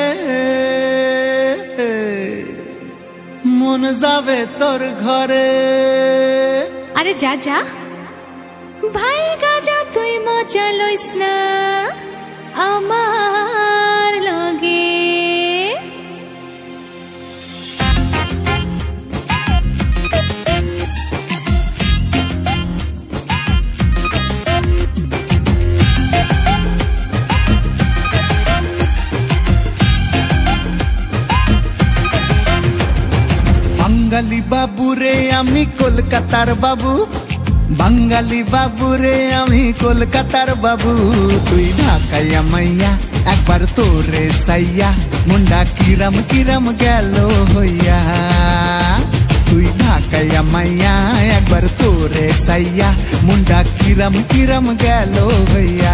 মন যাবে তোর ঘরে আরে যা যা ভাই গাজা তুই মজা লইস না আমার লগে বাঙালি বাবু রে আমি কলকাতার বাবু বাঙালি বাবু রে আমি কলকাতার বাবু তুই ঢাকাইয়া মাইয়া একবার তোরে সাইয়া মুন্ডা কিরাম কিরাম গেল হইয়া তুই ঢাকাইয়া মাইয়া একবার তোরে সাইয়া মুন্ডা কিরাম কিরাম গেল হইয়া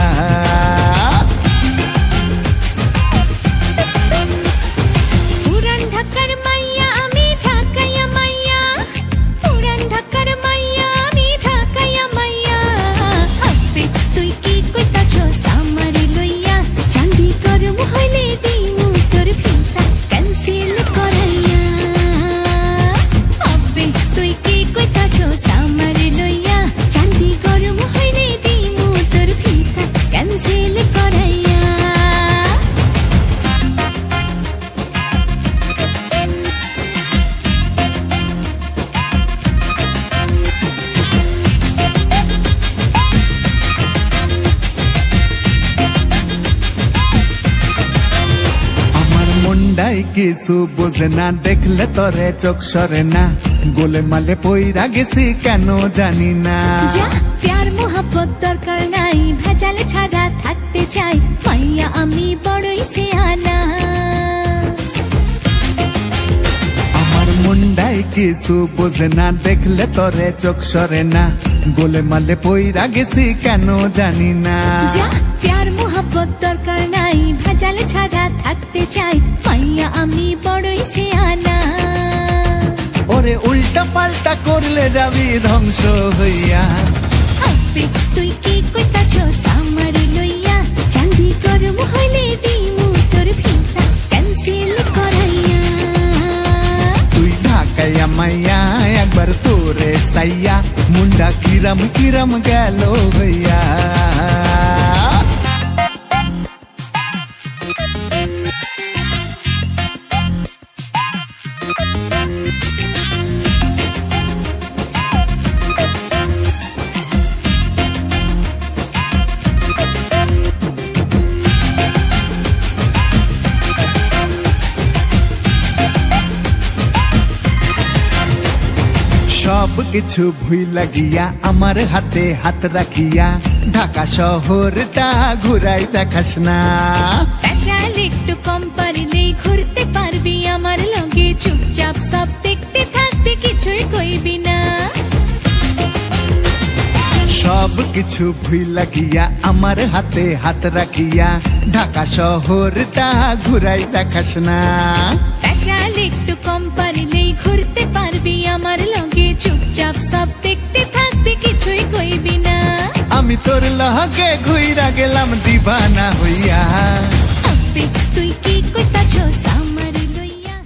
পুরান ঢাকার মাইয়া আমি ঢাকাইয়া মাইয়া পুরান ঢাকার মাইয়া আমি ঢাকাইয়া মাইয়া আপে তুই কি কইতাছো সামারি লইয়া চাঁদি করম হইলে দিমু তোর ভিসা ক্যান্সেল করাইয়া আপে তুই কি কইতাছো সামারি লইয়া চাঁদি করম হইলে দিমু তোর ভিসা ক্যান্সেল করাইয়া আমার মুন্ডাই কিছু বোঝে না দেখলে তোরে চোখ সরে না গোলে মালে পইরা গেছি কেন জানি না যা প্যার মোহাব্বত দরকার নাই ভেজালে ছাড়া থাকতে চাই মাইয়া আমি বড়ই সিয়ানা আমার মুন্ডাই কিছু বোঝে না দেখলে তোরে চোখ সরে না গোলে মালে পইরা গেছি কেন জানি না যা প্যার মোহাব্বত দরকার নাই ভেজালে ছাড়া থাকতে চাই মাইয়া আমি বড়ই সিয়ানা ওরে উল্টা পাল্টা করলে যাবি ধ্বংস হইয়া আপে তুই কি কইতাছো সামারি লইয়া চাঁদি করম হইলে দিমু তোর ভিসা ক্যান্সেল করাইয়া তুই ঢাকাইয়া মাইয়া একবার তোরে সাইয়া মুন্ডা কিরাম কিরাম গেল হইয়া সব কিছু ভুই লাগিয়া আমার হাতে হাত রাখিয়া ঢাকা শহরটা ঘুরাই দেখাস না পেঁচাল একটু কম পারলেই ঘুরতে পারবি আমার লগে চুপচাপ সব দেখতে থাকবি কিছুই কইবি না সব কিছু ভুই লাগিয়া আমার হাতে হাত রাখিয়া ঢাকা শহরটা ঘুরাই দেখাস না পেঁচাল একটু কম পারলেই ঘুরতে পারবি আমার লগে চুপচাপ সব দেখতে থাকবি কিছুই কইবি না আমি তোর লগে ঘুইরা গেলাম দিবানা হইয়া আপে তুই কি কইতাছো সামারি লইয়া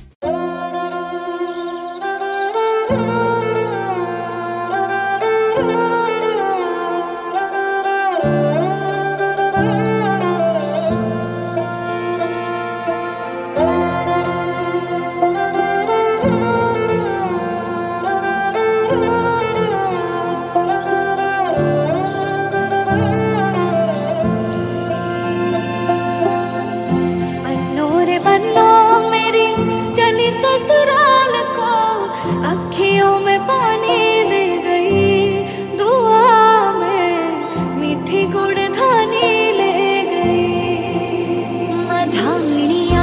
बन्नो रे बन्नो मेरी चली ससुराल को अखियों में पानी दे गई दुआ में मीठी गुड़ धानी ले गई मधानिया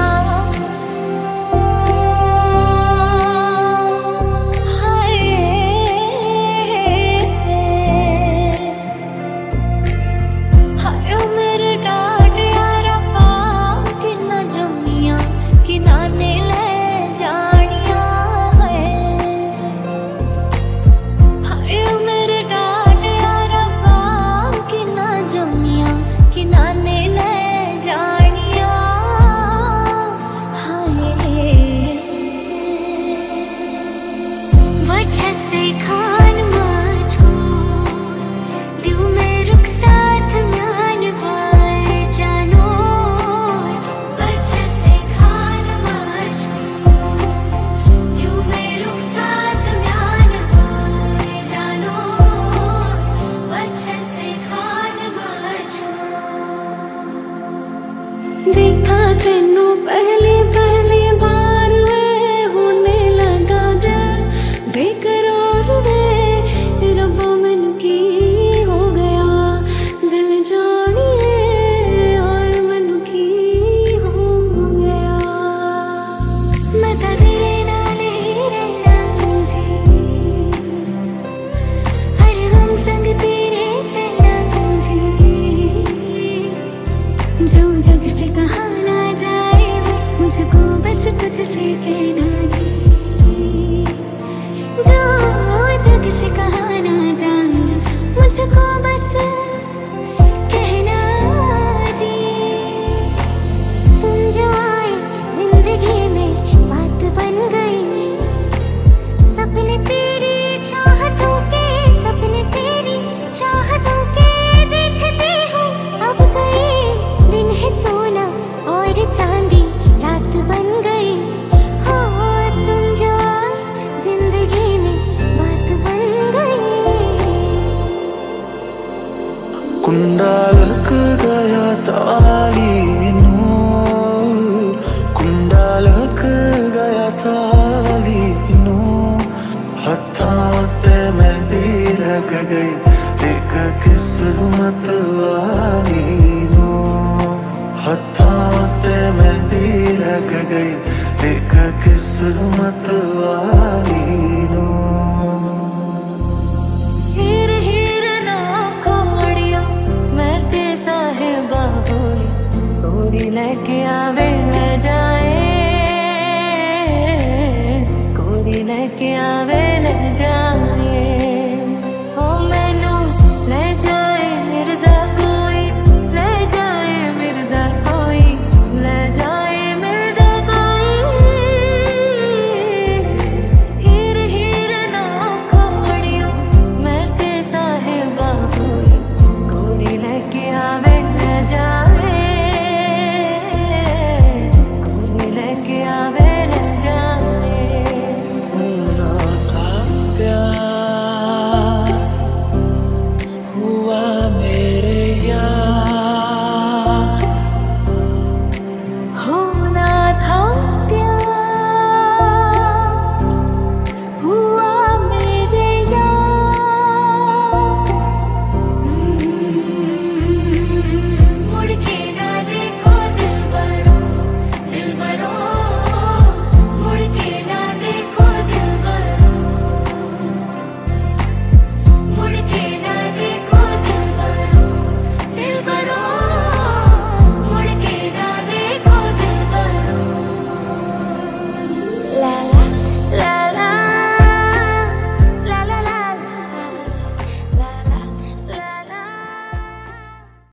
हाय हाय मेरे डाड यारा पाँव किन्ना जमिया किनाने ले जानिया है हाय मेरे डाड यारा पाँव किन्ना जमिया किनाने ले जानिया हाय वजह से खान मुझको दिल में रुक साथ म्यान पर जानो वजह से खान मुझको दिल में रुक साथ म्यान पर जानो वजह से खान मुझको देखा तेनू पहली पहली बार वे होने लगा दिल बेकरार वे रब्बा मैनू जो जग से कहा ना जाए वो मुझको बस तुझसे कहना जी, जो जग से कहा ना जाए मुझको बस कहना जी। तुम जो आए जिंदगी में बात बन गई, सपने तेरी चाहतों के, सपने तेरी चाहतों के देखती हूँ अब गई। दिन है सोना और चांदी रात बन गई, हो तुम जो आए जिंदगी में बात बन गई। कुंडालक गया तालीनो, कुंडालक गया तालीनो, हत्थां ते मेहंदी लग गई एक किस्मत वाली नो, हत्थां ते मेहंदी लग गई एक किस्मत वाली नो। हीर हीर ना खोड़िया मैं ते साहिबा होई, कोरी लेके आवे ले जाए, कोरी लेके आवे ले जाए।